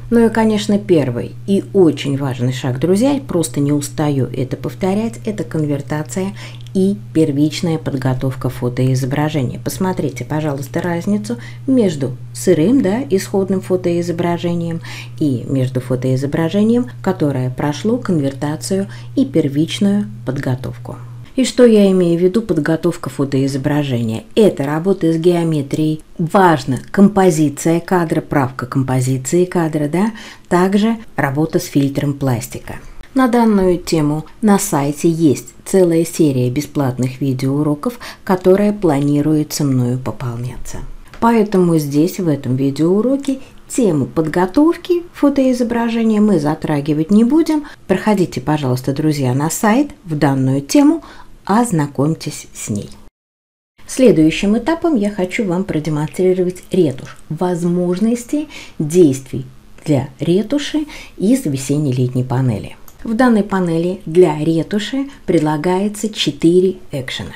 Ну и, конечно, первый и очень важный шаг, друзья, просто не устаю это повторять, это конвертация и первичная подготовка фото и изображения. Посмотрите, пожалуйста, разницу между сырым, исходным фотоизображением и между фотоизображением, которое прошло конвертацию и первичную подготовку. И что я имею в виду подготовка фотоизображения? Это работа с геометрией, важно композиция кадра, правка композиции кадра, также работа с фильтром пластика. На данную тему на сайте есть целая серия бесплатных видеоуроков, которая планируется мною пополняться. Поэтому здесь, в этом видеоуроке, тему подготовки фотоизображения мы затрагивать не будем. Проходите, пожалуйста, друзья, на сайт в данную тему, ознакомьтесь с ней. Следующим этапом я хочу вам продемонстрировать ретушь, возможности действий для ретуши из весенне-летней панели. В данной панели для ретуши предлагается 4 экшена.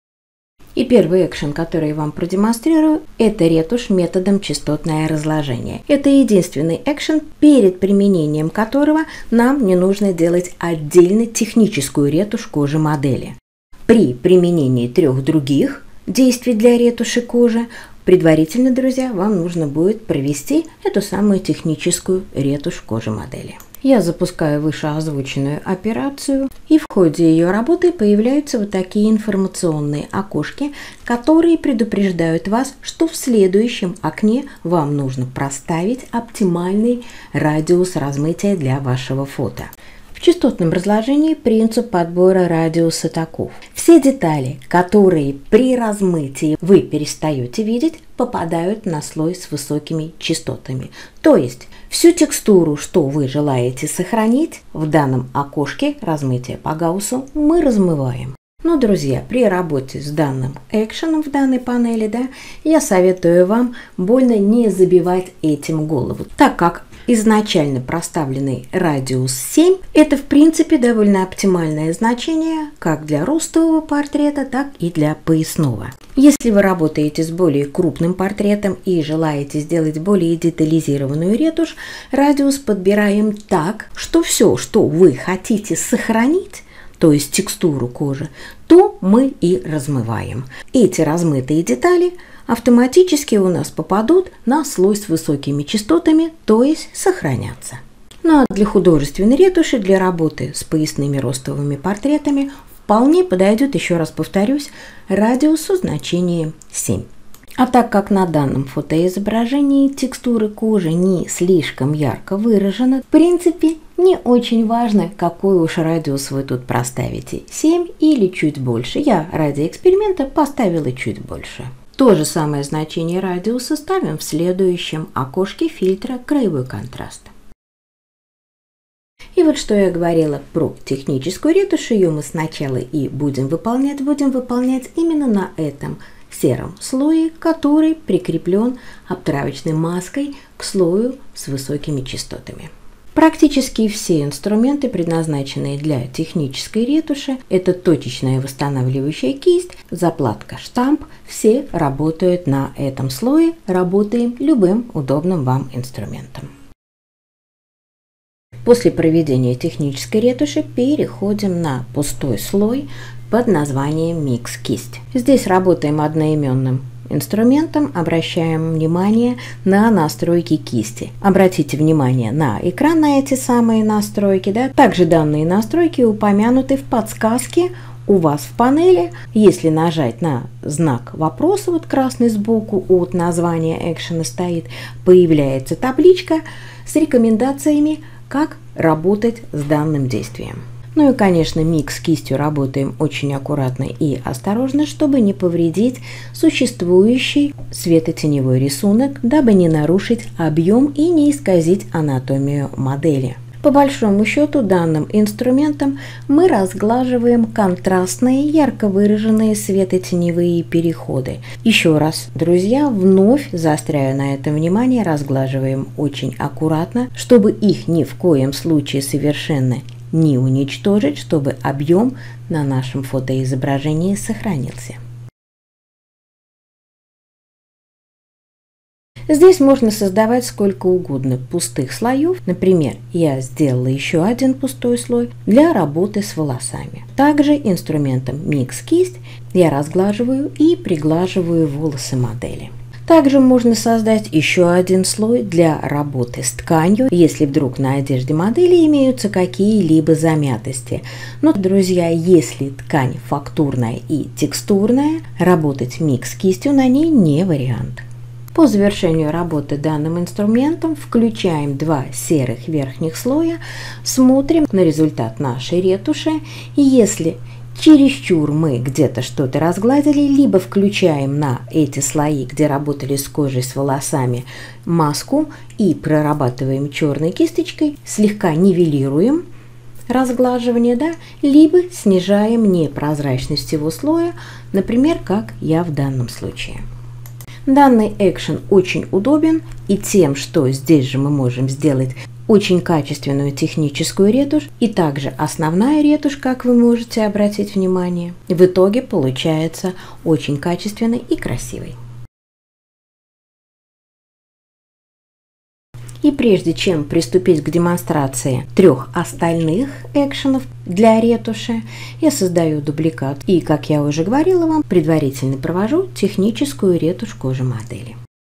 И первый экшен, который я вам продемонстрирую, это ретушь методом частотное разложение. Это единственный экшен, перед применением которого нам не нужно делать отдельно техническую ретушь кожи модели. При применении 3 других действий для ретуши кожи, предварительно, друзья, вам нужно будет провести эту самую техническую ретушь кожи модели. Я запускаю вышеозвученную операцию, и в ходе ее работы появляются вот такие информационные окошки, которые предупреждают вас, что в следующем окне вам нужно проставить оптимальный радиус размытия для вашего фото. В частотном разложении принцип подбора радиуса таков. Все детали, которые при размытии вы перестаете видеть, попадают на слой с высокими частотами. То есть всю текстуру, что вы желаете сохранить, в данном окошке размытия по Гауссу мы размываем. Но, друзья, при работе с данным экшеном в данной панели, я советую вам больно не забивать этим голову, так как изначально проставленный радиус 7 – это в принципе довольно оптимальное значение как для ростового портрета, так и для поясного. Если вы работаете с более крупным портретом и желаете сделать более детализированную ретушь, радиус подбираем так, что все, что вы хотите сохранить, то есть текстуру кожи, то мы и размываем. Эти размытые детали автоматически у нас попадут на слой с высокими частотами, то есть сохранятся. Ну а для художественной ретуши, для работы с поясными ростовыми портретами вполне подойдет, еще раз повторюсь, радиус со значением 7. А так как на данном фотоизображении текстура кожи не слишком ярко выражена, в принципе, не очень важно, какой уж радиус вы тут проставите, 7 или чуть больше. Я ради эксперимента поставила чуть больше. То же самое значение радиуса ставим в следующем окошке фильтра «Краевой контраст». И вот что я говорила про техническую ретушь, ее мы сначала и будем выполнять именно на этом сером слое, который прикреплен обтравочной маской к слою с высокими частотами. Практически все инструменты, предназначенные для технической ретуши, это точечная восстанавливающая кисть, заплатка штамп, все работают на этом слое, работаем любым удобным вам инструментом. После проведения технической ретуши переходим на пустой слой под названием Mix кисть. Здесь работаем одноименным инструментом, обращаем внимание на настройки кисти. Обратите внимание на экран, на эти самые настройки. Также данные настройки упомянуты в подсказке у вас в панели. Если нажать на знак вопроса, вот красный сбоку от названия экшена стоит, появляется табличка с рекомендациями, как работать с данным действием. Ну и, конечно, микс кистью работаем очень аккуратно и осторожно, чтобы не повредить существующий светотеневой рисунок, дабы не нарушить объем и не исказить анатомию модели. По большому счету, данным инструментом мы разглаживаем контрастные, ярко выраженные светотеневые переходы. Еще раз, друзья, вновь заостряю на этом внимание, разглаживаем очень аккуратно, чтобы их ни в коем случае совершенно не уничтожить, чтобы объем на нашем фотоизображении сохранился. Здесь можно создавать сколько угодно пустых слоев. Например, я сделала еще один пустой слой для работы с волосами. Также инструментом Mix Кисть я разглаживаю и приглаживаю волосы модели. Также можно создать еще один слой для работы с тканью, если вдруг на одежде модели имеются какие-либо замятости. Но, друзья, если ткань фактурная и текстурная, работать микс-кистью на ней не вариант. По завершению работы данным инструментом включаем два серых верхних слоя, смотрим на результат нашей ретуши. Если чересчур мы где-то что-то разгладили, либо включаем на эти слои, где работали с кожей, с волосами, маску и прорабатываем черной кисточкой, слегка нивелируем разглаживание, да, либо снижаем непрозрачность всего слоя, например, как я в данном случае. Данный экшен очень удобен и тем, что здесь же мы можем сделать очень качественную техническую ретушь и также основная ретушь, как вы можете обратить внимание, в итоге получается очень качественной и красивой. И прежде чем приступить к демонстрации трех остальных экшенов для ретуши, я создаю дубликат и, как я уже говорила вам, предварительно провожу техническую ретушь кожи модели.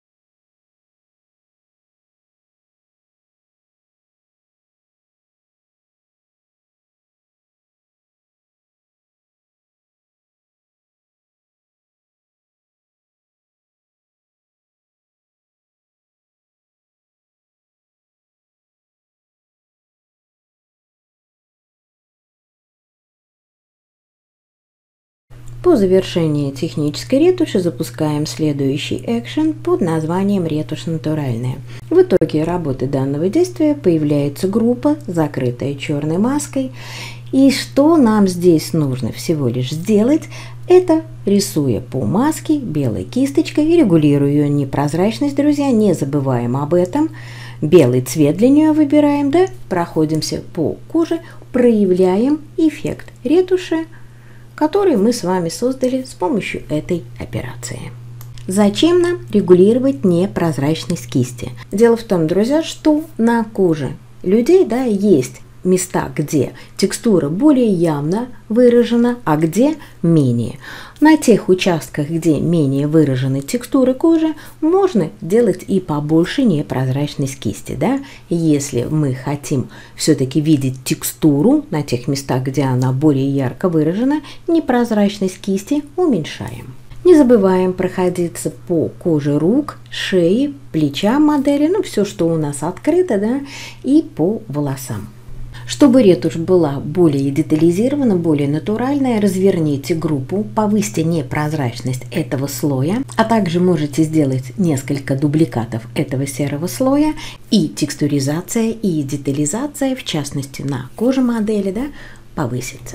По завершении технической ретуши запускаем следующий экшен под названием «Ретушь натуральная». В итоге работы данного действия появляется группа, закрытая черной маской. И что нам здесь нужно всего лишь сделать, это рисуя по маске белой кисточкой и регулируя ее непрозрачность, друзья, не забываем об этом. Белый цвет для нее выбираем, да, проходимся по коже, проявляем эффект ретуши, который мы с вами создали с помощью этой операции. Зачем нам регулировать непрозрачность кисти? Дело в том, друзья, что на коже людей, да, есть места, где текстура более явно выражена, а где менее. На тех участках, где менее выражены текстуры кожи, можно делать и побольше непрозрачность кисти. Да? Если мы хотим все-таки видеть текстуру на тех местах, где она более ярко выражена, непрозрачность кисти уменьшаем. Не забываем проходиться по коже рук, шеи, плечам модели, ну все, что у нас открыто, да, и по волосам. Чтобы ретушь была более детализирована, более натуральная, разверните группу, повысьте непрозрачность этого слоя, а также можете сделать несколько дубликатов этого серого слоя, и текстуризация, и детализация, в частности на коже модели, да, повысится.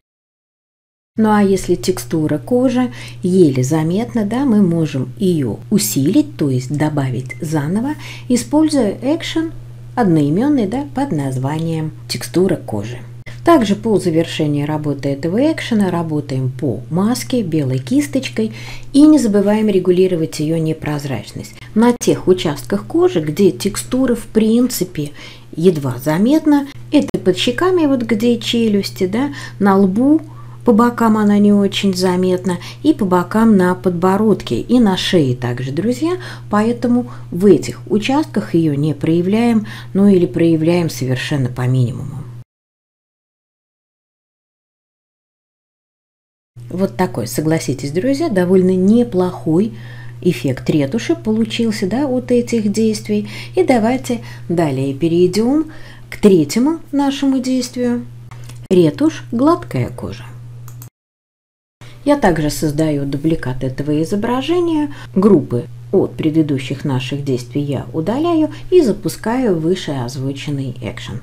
Ну а если текстура кожи еле заметна, да, мы можем ее усилить, то есть добавить заново, используя экшен одноименный, да, под названием «Текстура кожи». Также по завершении работы этого экшена работаем по маске белой кисточкой и не забываем регулировать ее непрозрачность. На тех участках кожи, где текстура в принципе едва заметна, это под щеками, вот где челюсти, да, на лбу, по бокам она не очень заметна, и по бокам на подбородке, и на шее также, друзья. Поэтому в этих участках ее не проявляем, ну или проявляем совершенно по минимуму. Вот такой, согласитесь, друзья, довольно неплохой эффект ретуши получился, да, от этих действий. И давайте далее перейдем к третьему нашему действию. Ретушь гладкая кожа. Я также создаю дубликат этого изображения. Группы от предыдущих наших действий я удаляю и запускаю выше озвученный экшен.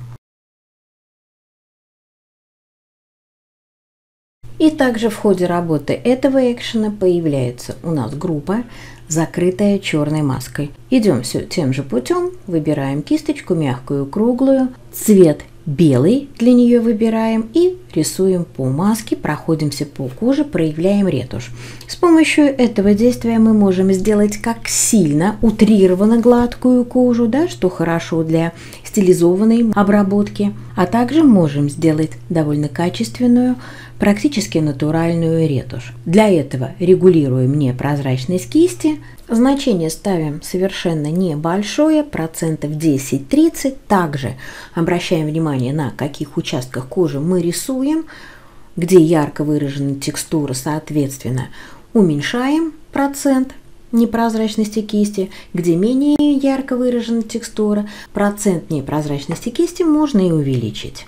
И также в ходе работы этого экшена появляется у нас группа, закрытая черной маской. Идем все тем же путем, выбираем кисточку мягкую, круглую, цвет белый для нее выбираем и рисуем по маске, проходимся по коже, проявляем ретушь. С помощью этого действия мы можем сделать как сильно утрированно гладкую кожу, да, что хорошо для стилизованной обработки, а также можем сделать довольно качественную, практически натуральную ретушь. Для этого регулируем непрозрачность кисти. Значение ставим совершенно небольшое, процентов 10-30. Также обращаем внимание, на каких участках кожи мы рисуем, где ярко выражена текстура, соответственно, уменьшаем процент непрозрачности кисти, где менее ярко выражена текстура, процент непрозрачности кисти можно и увеличить.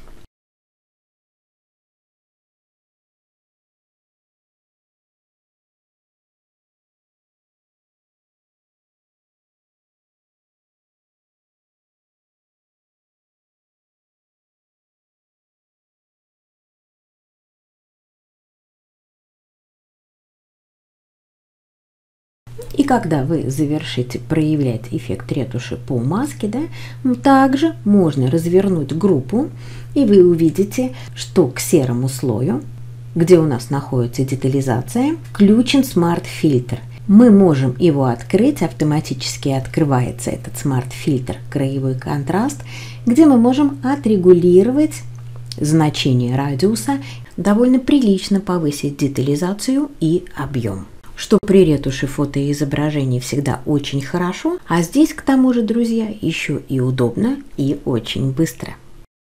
И когда вы завершите проявлять эффект ретуши по маске, да, также можно развернуть группу, и вы увидите, что к серому слою, где у нас находится детализация, включен смарт-фильтр. Мы можем его открыть, автоматически открывается этот смарт-фильтр краевой контраст, где мы можем отрегулировать значение радиуса, довольно прилично повысить детализацию и объем, что при ретуши фото и изображений всегда очень хорошо, а здесь, к тому же, друзья, еще и удобно и очень быстро.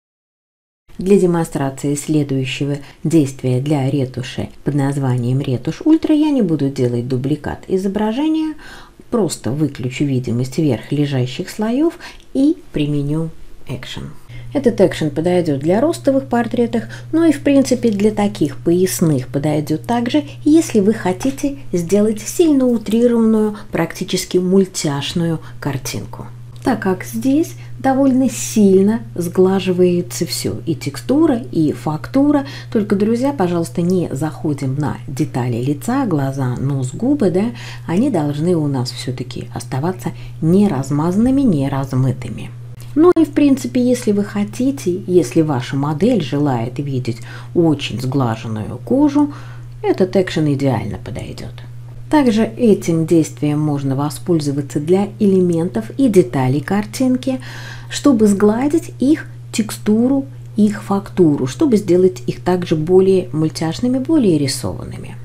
Для демонстрации следующего действия для ретуши под названием ретушь ультра я не буду делать дубликат изображения, просто выключу видимость верх лежащих слоев и применю экшен. Этот экшен подойдет для ростовых портретов, но и в принципе для таких поясных подойдет также, если вы хотите сделать сильно утрированную, практически мультяшную картинку. Так как здесь довольно сильно сглаживается все, и текстура, и фактура. Только, друзья, пожалуйста, не заходим на детали лица, глаза, нос, губы, да, они должны у нас все-таки оставаться не размазанными, не размытыми. Ну и в принципе, если вы хотите, если ваша модель желает видеть очень сглаженную кожу, этот экшен идеально подойдет. Также этим действием можно воспользоваться для элементов и деталей картинки, чтобы сгладить их текстуру, их фактуру, чтобы сделать их также более мультяшными, более рисованными.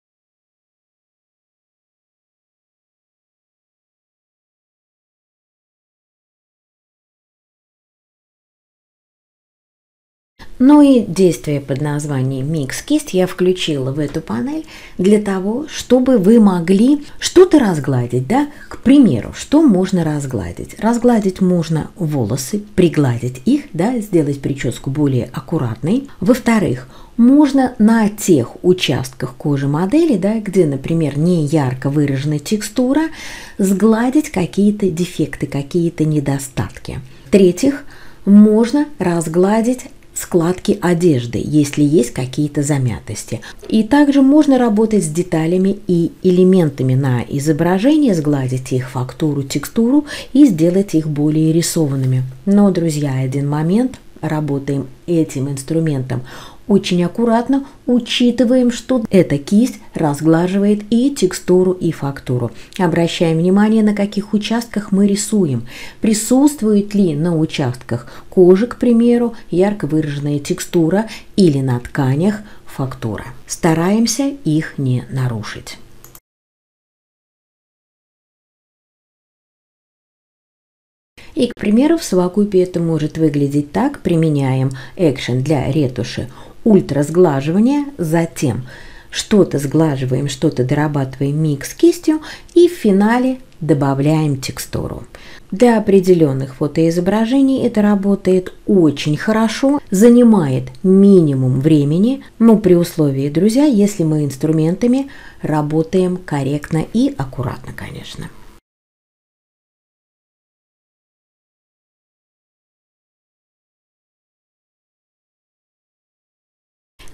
Ну и действие под названием Mix Кисть я включила в эту панель для того, чтобы вы могли что-то разгладить, да? К примеру, что можно разгладить? Разгладить можно волосы, пригладить их, да, сделать прическу более аккуратной. Во-вторых, можно на тех участках кожи модели, да, где, например, не ярко выражена текстура, сгладить какие-то дефекты, какие-то недостатки. В-третьих, можно разгладить складки одежды, если есть какие-то замятости. И также можно работать с деталями и элементами на изображении, сгладить их фактуру, текстуру и сделать их более рисованными. Но, друзья, один момент, работаем этим инструментом очень аккуратно, учитываем, что эта кисть разглаживает и текстуру, и фактуру. Обращаем внимание, на каких участках мы рисуем. Присутствует ли на участках кожи, к примеру, ярко выраженная текстура или на тканях фактура. Стараемся их не нарушить. И, к примеру, в совокупе это может выглядеть так. Применяем экшен для ретуши ультра-сглаживания, затем что-то сглаживаем, что-то дорабатываем микс кистью и в финале добавляем текстуру. Для определенных фотоизображений это работает очень хорошо, занимает минимум времени, но при условии, друзья, если мы инструментами работаем корректно и аккуратно, конечно.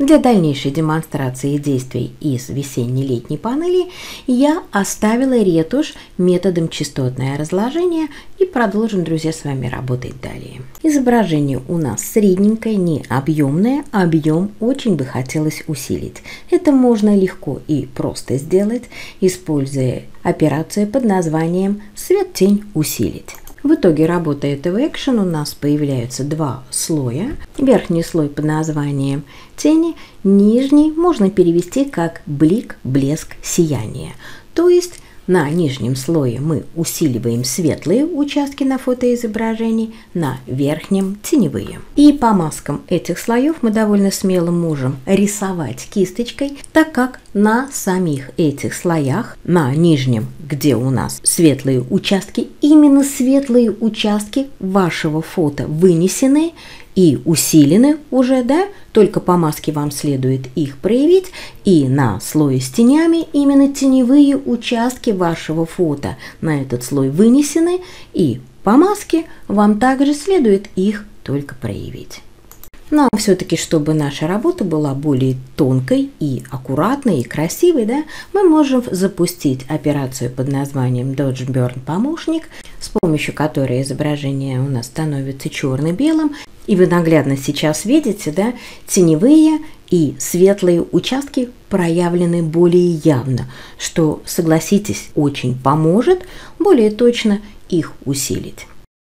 Для дальнейшей демонстрации действий из весенне-летней панели я оставила ретушь методом частотное разложение и продолжим, друзья, с вами работать далее. Изображение у нас средненькое, не объемное, объем очень бы хотелось усилить. Это можно легко и просто сделать, используя операцию под названием «Свет-тень усилить». В итоге работы этого экшена у нас появляются два слоя. Верхний слой под названием тени, нижний можно перевести как блик, блеск, сияние. То есть на нижнем слое мы усиливаем светлые участки на фотоизображении, на верхнем теневые. И по маскам этих слоев мы довольно смело можем рисовать кисточкой, так как на самих этих слоях, на нижнем, где у нас светлые участки, именно светлые участки вашего фото вынесены и усилены уже, да, только по маске вам следует их проявить, и на слое с тенями именно теневые участки вашего фото на этот слой вынесены, и по маске вам также следует их только проявить. Но все-таки, чтобы наша работа была более тонкой и аккуратной и красивой, да, мы можем запустить операцию под названием Dodge Burn помощник, с помощью которой изображение у нас становится черно-белым. И вы наглядно сейчас видите, да, теневые и светлые участки проявлены более явно, что, согласитесь, очень поможет более точно их усилить.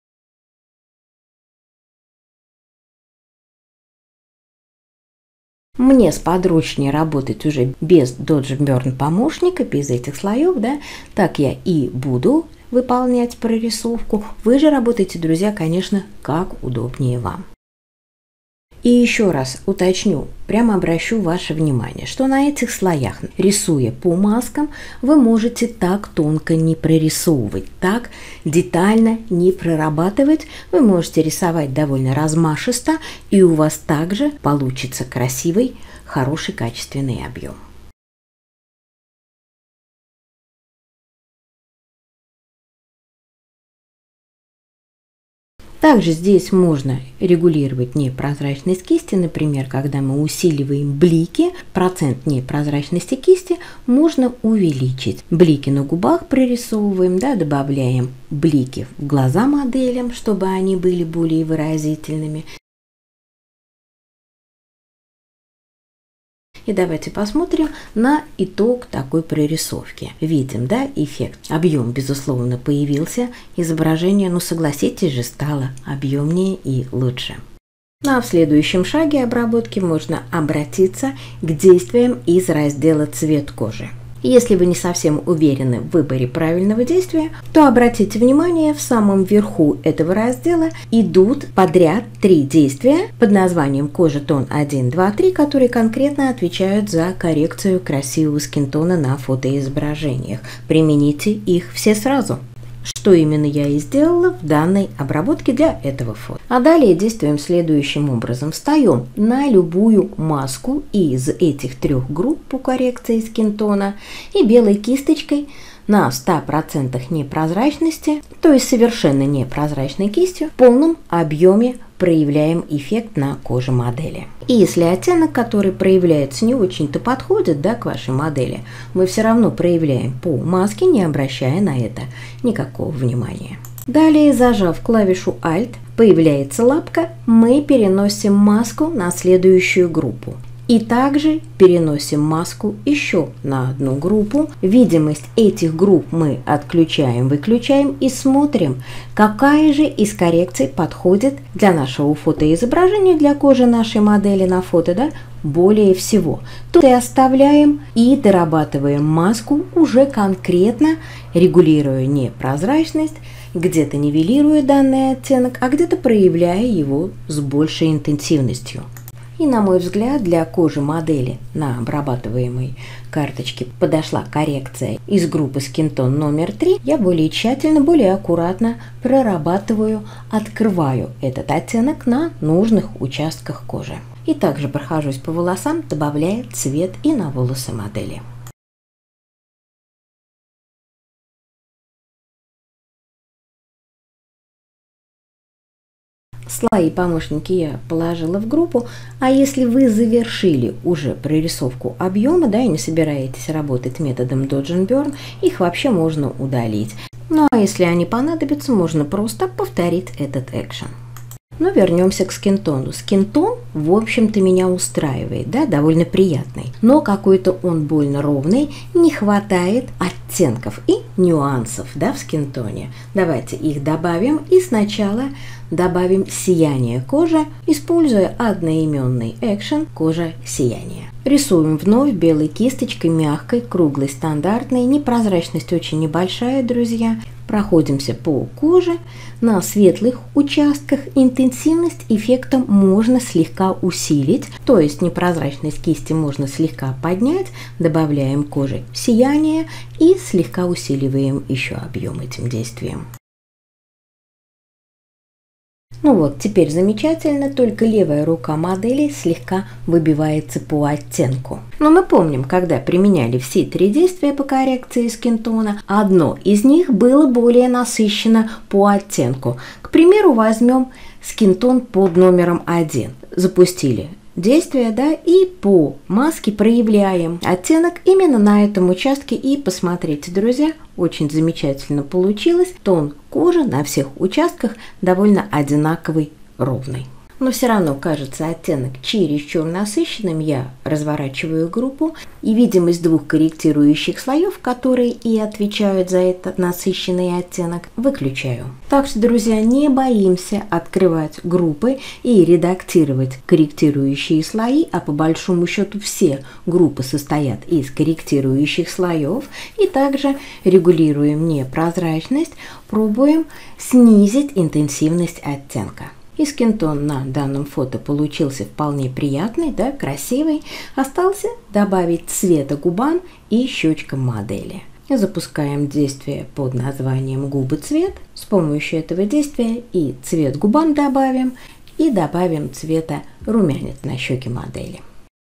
Мне сподручнее работать уже без Dodge Burn помощника, без этих слоев, да, так я и буду выполнять прорисовку. Вы же работаете, друзья, конечно, как удобнее вам. И еще раз уточню, прямо обращу ваше внимание, что на этих слоях, рисуя по маскам, вы можете так тонко не прорисовывать, так детально не прорабатывать. Вы можете рисовать довольно размашисто, и у вас также получится красивый, хороший, качественный объем. Также здесь можно регулировать непрозрачность кисти, например, когда мы усиливаем блики, процент непрозрачности кисти можно увеличить. Блики на губах прорисовываем, да, добавляем блики в глаза моделям, чтобы они были более выразительными. И давайте посмотрим на итог такой прорисовки. Видим, да, эффект. Объем, безусловно, появился. Изображение, ну согласитесь же, стало объемнее и лучше. Ну а в следующем шаге обработки можно обратиться к действиям из раздела «Цвет кожи». Если вы не совсем уверены в выборе правильного действия, то обратите внимание, в самом верху этого раздела идут подряд 3 действия под названием «Кожа тон 1, 2, 3», которые конкретно отвечают за коррекцию красивого скинтона на фотоизображениях. Примените их все сразу. Что именно я и сделала в данной обработке для этого фото. А далее действуем следующим образом. Встаем на любую маску из этих 3 групп по коррекции скинтона и белой кисточкой на 100% непрозрачности, то есть совершенно непрозрачной кистью, в полном объеме проявляем эффект на коже модели. И если оттенок, который проявляется, не очень-то подходит, да, к вашей модели, мы все равно проявляем по маске, не обращая на это никакого внимания. Далее, зажав клавишу Alt, появляется лапка, мы переносим маску на следующую группу. И также переносим маску еще на одну группу. Видимость этих групп мы отключаем, выключаем и смотрим, какая же из коррекций подходит для нашего фотоизображения, для кожи нашей модели на фото, да, более всего. Тут и оставляем и дорабатываем маску, уже конкретно регулируя непрозрачность, где-то нивелируя данный оттенок, а где-то проявляя его с большей интенсивностью. И, на мой взгляд, для кожи модели на обрабатываемой карточке подошла коррекция из группы Skin-Tone номер 3. Я более тщательно, более аккуратно прорабатываю, открываю этот оттенок на нужных участках кожи. И также прохожусь по волосам, добавляя цвет и на волосы модели. Слои помощники я положила в группу, а если вы завершили уже прорисовку объема, да, и не собираетесь работать методом Dodge and Burn, их вообще можно удалить. Ну а если они понадобятся, можно просто повторить этот экшен. Но вернемся к скинтону. Скинтон, в общем-то, меня устраивает, да, довольно приятный. Но какой-то он больно ровный, не хватает оттенков и нюансов, да, в скинтоне. Давайте их добавим и сначала добавим сияние кожи, используя одноименный экшен «Кожа сияние». Рисуем вновь белой кисточкой, мягкой, круглой, стандартной. Непрозрачность очень небольшая, друзья. Проходимся по коже. На светлых участках интенсивность эффекта можно слегка усилить, то есть непрозрачность кисти можно слегка поднять, добавляем коже сияние и слегка усиливаем еще объем этим действием. Ну вот, теперь замечательно, только левая рука модели слегка выбивается по оттенку. Но мы помним, когда применяли все три действия по коррекции скинтона, одно из них было более насыщено по оттенку. К примеру, возьмем скинтон под номером 1. Запустили действие, да, и по маске проявляем оттенок именно на этом участке. И посмотрите, друзья, очень замечательно получилось. Тон кожи на всех участках довольно одинаковый, ровный. Но все равно кажется оттенок чересчур насыщенным. Я разворачиваю группу и видимость двух корректирующих слоев, которые и отвечают за этот насыщенный оттенок, выключаю. Так что, друзья, не боимся открывать группы и редактировать корректирующие слои, а по большому счету все группы состоят из корректирующих слоев. И также регулируем непрозрачность, пробуем снизить интенсивность оттенка. И скинтон на данном фото получился вполне приятный, да, красивый. Остался добавить цвета губам и щечкам модели. Запускаем действие под названием «Губы цвет». С помощью этого действия и цвет губам добавим, и добавим цвета румянец на щеки модели.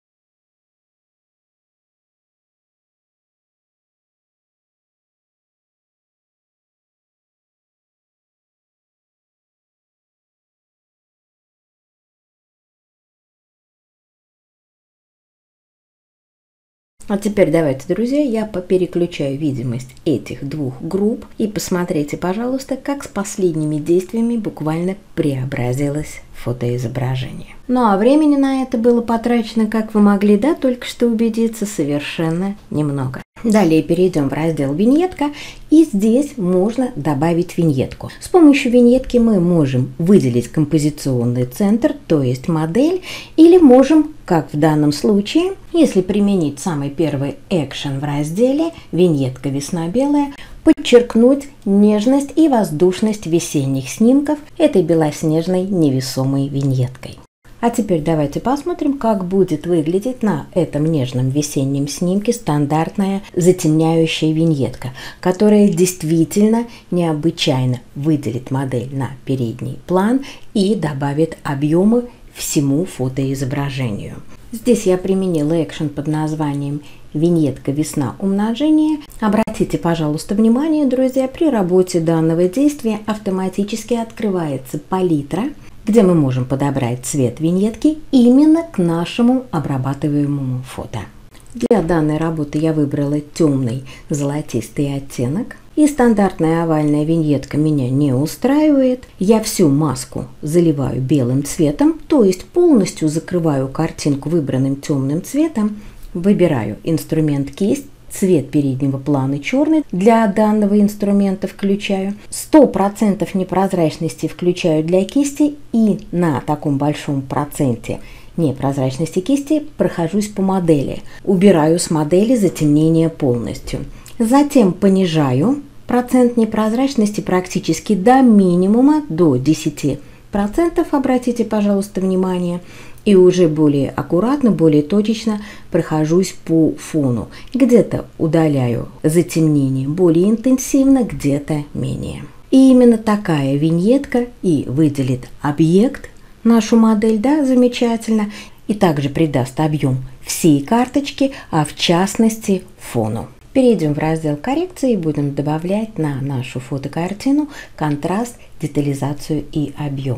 А теперь давайте, друзья, я попереключаю видимость этих двух групп и посмотрите, пожалуйста, как с последними действиями буквально преобразилось фотоизображение. Ну а времени на это было потрачено, как вы могли, да, только что убедиться, совершенно немного. Далее перейдем в раздел «Виньетка», и здесь можно добавить виньетку. С помощью виньетки мы можем выделить композиционный центр, то есть модель, или можем, как в данном случае, если применить самый первый экшен в разделе «Виньетка весна белая», подчеркнуть нежность и воздушность весенних снимков этой белоснежной невесомой виньеткой. А теперь давайте посмотрим, как будет выглядеть на этом нежном весеннем снимке стандартная затемняющая виньетка, которая действительно необычайно выделит модель на передний план и добавит объемы всему фотоизображению. Здесь я применила экшен под названием «Виньетка весна умножение». Обратите, пожалуйста, внимание, друзья, при работе данного действия автоматически открывается палитра, где мы можем подобрать цвет виньетки именно к нашему обрабатываемому фото. Для данной работы я выбрала темный золотистый оттенок. И стандартная овальная виньетка меня не устраивает. Я всю маску заливаю белым цветом, то есть полностью закрываю картинку выбранным темным цветом. Выбираю инструмент кисть. Цвет переднего плана черный, для данного инструмента включаю. 100% непрозрачности включаю для кисти, и на таком большом проценте непрозрачности кисти прохожусь по модели. Убираю с модели затемнение полностью. Затем понижаю процент непрозрачности практически до минимума, до 10%. Обратите, пожалуйста, внимание. И уже более аккуратно, более точечно прохожусь по фону. Где-то удаляю затемнение более интенсивно, где-то менее. И именно такая виньетка и выделит объект, нашу модель, да, замечательно, и также придаст объем всей карточки, а в частности фону. Перейдем в раздел коррекции и будем добавлять на нашу фотокартину контраст, детализацию и объем.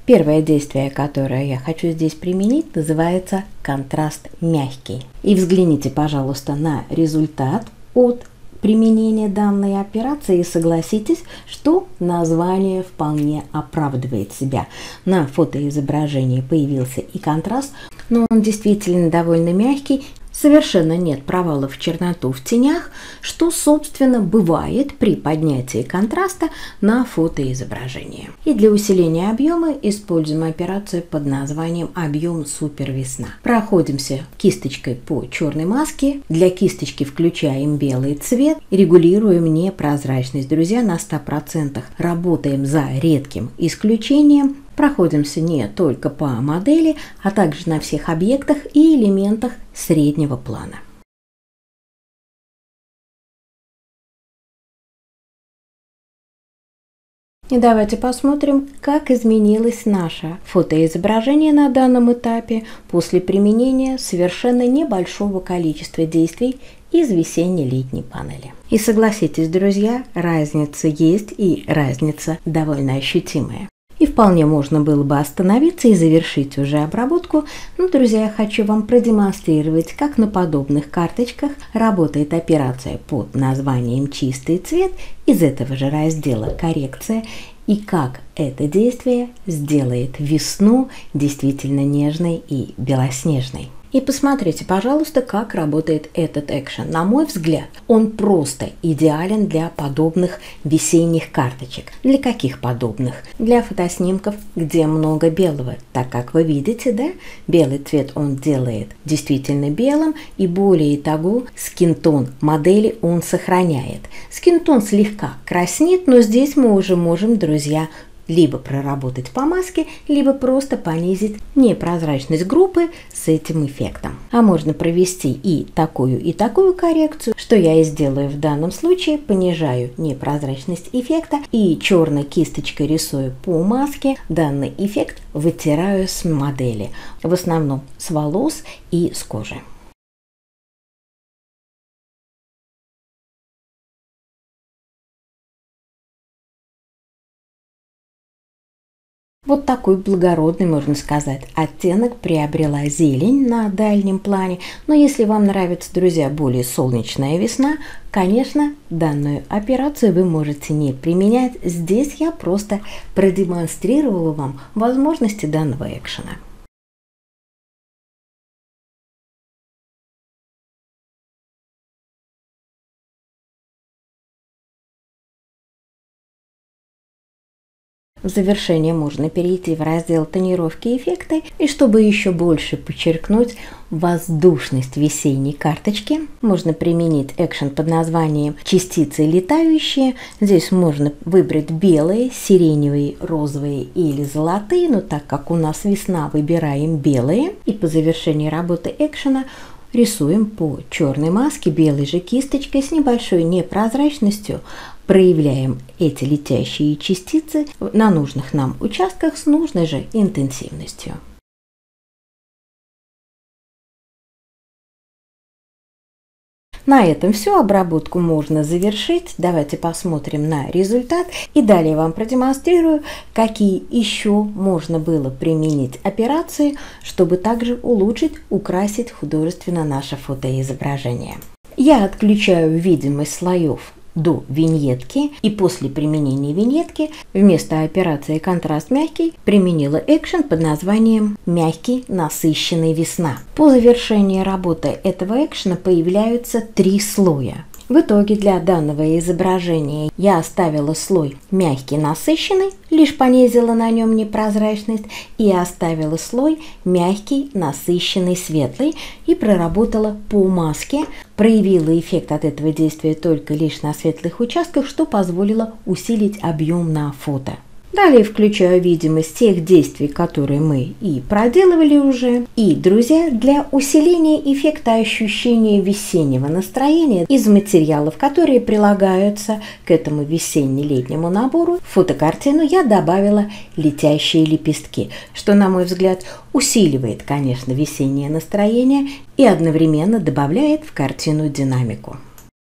Первое действие, которое я хочу здесь применить, называется контраст мягкий. И взгляните, пожалуйста, на результат от применения данной операции и согласитесь, что название вполне оправдывает себя. На фотоизображении появился и контраст, но он действительно довольно мягкий. Совершенно нет провалов в черноту в тенях, что, собственно, бывает при поднятии контраста на фотоизображение. И для усиления объема используем операцию под названием «Объем Супер Весна». Проходимся кисточкой по черной маске. Для кисточки включаем белый цвет, регулируем непрозрачность. Друзья, на 100%. Работаем за редким исключением. Проходимся не только по модели, а также на всех объектах и элементах среднего плана. И давайте посмотрим, как изменилось наше фотоизображение на данном этапе после применения совершенно небольшого количества действий из весенне-летней панели. И согласитесь, друзья, разница есть, и разница довольно ощутимая. И вполне можно было бы остановиться и завершить уже обработку, но, друзья, я хочу вам продемонстрировать, как на подобных карточках работает операция под названием «Чистый цвет» из этого же раздела «Коррекция», и как это действие сделает весну действительно нежной и белоснежной. И посмотрите, пожалуйста, как работает этот экшен. На мой взгляд, он просто идеален для подобных весенних карточек. Для каких подобных? Для фотоснимков, где много белого. Так как вы видите, да, белый цвет он делает действительно белым, и более того, скинтон модели он сохраняет. Скинтон слегка краснеет, но здесь мы уже можем, друзья, либо проработать по маске, либо просто понизить непрозрачность группы с этим эффектом. А можно провести и такую коррекцию, что я и сделаю в данном случае. Понижаю непрозрачность эффекта и черной кисточкой рисую по маске. Данный эффект вытираю с модели, в основном с волос и с кожи. Вот такой благородный, можно сказать, оттенок приобрела зелень на дальнем плане. Но если вам нравится, друзья, более солнечная весна, конечно, данную операцию вы можете не применять. Здесь я просто продемонстрировала вам возможности данного экшена. В завершение можно перейти в раздел «Тонировки и эффекты», и чтобы еще больше подчеркнуть воздушность весенней карточки, можно применить экшен под названием «Частицы летающие». Здесь можно выбрать белые, сиреневые, розовые или золотые, но так как у нас весна, выбираем белые. И по завершении работы экшена рисуем по черной маске белой же кисточкой с небольшой непрозрачностью. Проявляем эти летящие частицы на нужных нам участках с нужной же интенсивностью. На этом все, обработку можно завершить. Давайте посмотрим на результат. И далее вам продемонстрирую, какие еще можно было применить операции, чтобы также улучшить, украсить художественно наше фотоизображение. Я отключаю видимость слоев до виньетки, и после применения виньетки вместо операции «Контраст мягкий» применила экшен под названием «Мягкий насыщенный весна». По завершении работы этого экшена появляются 3 слоя. В итоге для данного изображения я оставила слой мягкий насыщенный, лишь понизила на нем непрозрачность, и оставила слой мягкий насыщенный светлый и проработала по маске, проявила эффект от этого действия только лишь на светлых участках, что позволило усилить объем на фото. Далее включаю видимость тех действий, которые мы и проделывали уже. И, друзья, для усиления эффекта ощущения весеннего настроения из материалов, которые прилагаются к этому весенне-летнему набору, в фотокартину я добавила летящие лепестки, что, на мой взгляд, усиливает, конечно, весеннее настроение и одновременно добавляет в картину динамику.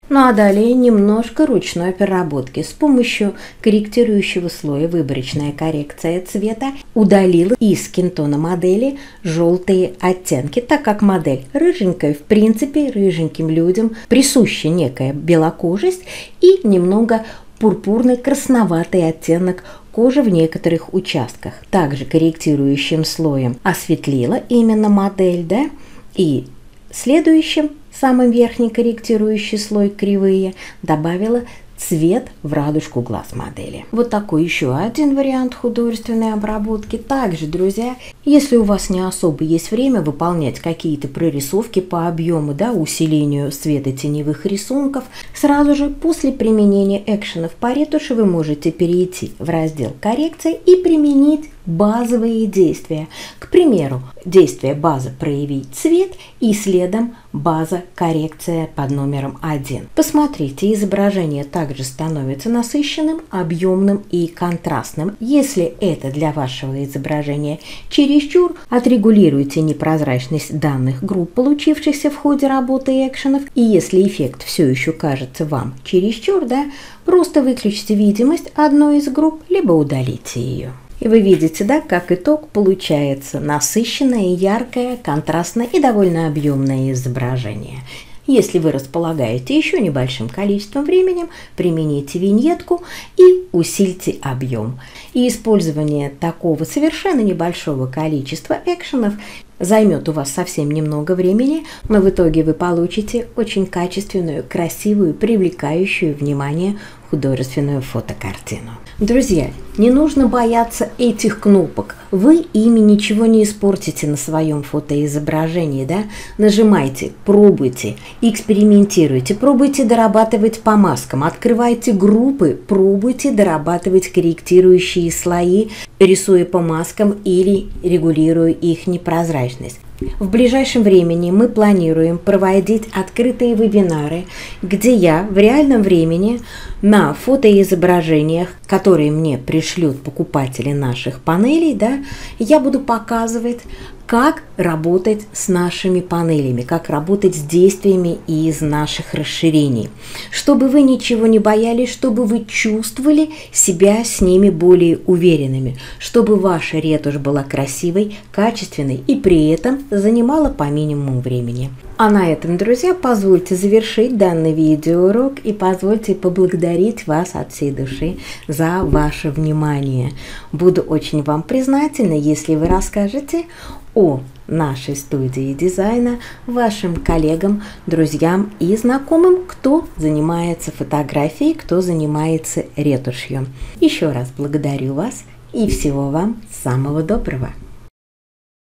Ну а далее немножко ручной переработки. С помощью корректирующего слоя «Выборочная коррекция цвета» удалила из скинтона модели желтые оттенки, так как модель рыженькая. В принципе, рыженьким людям присуща некая белокожесть и немного пурпурный красноватый оттенок кожи в некоторых участках. Также корректирующим слоем осветлила именно модель, да, и следующим, самым верхний корректирующий слой кривые, добавила цвет в радужку глаз модели. Вот такой еще один вариант художественной обработки. Также, друзья, если у вас не особо есть время выполнять какие-то прорисовки по объему, да, усилению светотеневых рисунков, сразу же после применения экшенов по ретуши вы можете перейти в раздел «Коррекция» и применить базовые действия. К примеру, действие база «Проявить цвет» и следом база «Коррекция» под номером 1. Посмотрите, изображение также становится насыщенным, объемным и контрастным. Если это для вашего изображения чересчур, отрегулируйте непрозрачность данных групп, получившихся в ходе работы экшенов. И если эффект все еще кажется вам чересчур, да, просто выключите видимость одной из групп, либо удалите ее. И вы видите, да, как итог получается насыщенное, яркое, контрастное и довольно объемное изображение. Если вы располагаете еще небольшим количеством времени, примените виньетку и усильте объем. И использование такого совершенно небольшого количества экшенов займет у вас совсем немного времени, но в итоге вы получите очень качественную, красивую, привлекающую внимание художественную фотокартину. Друзья, не нужно бояться этих кнопок. Вы ими ничего не испортите на своем фотоизображении, да? Нажимайте, пробуйте, экспериментируйте, пробуйте дорабатывать по маскам, открывайте группы, пробуйте дорабатывать корректирующие слои, рисуя по маскам или регулируя их непрозрачность. В ближайшем времени мы планируем проводить открытые вебинары, где я в реальном времени на фотоизображениях, которые мне пришлют покупатели наших панелей, да, я буду показывать, как работать с нашими панелями, как работать с действиями из наших расширений, чтобы вы ничего не боялись, чтобы вы чувствовали себя с ними более уверенными, чтобы ваша ретушь была красивой, качественной и при этом занимала по минимуму времени. А на этом, друзья, позвольте завершить данный видеоурок и позвольте поблагодарить вас от всей души за ваше внимание. Буду очень вам признательна, если вы расскажете о нашей студии дизайна вашим коллегам, друзьям и знакомым, кто занимается фотографией, кто занимается ретушью. Еще раз благодарю вас и всего вам самого доброго!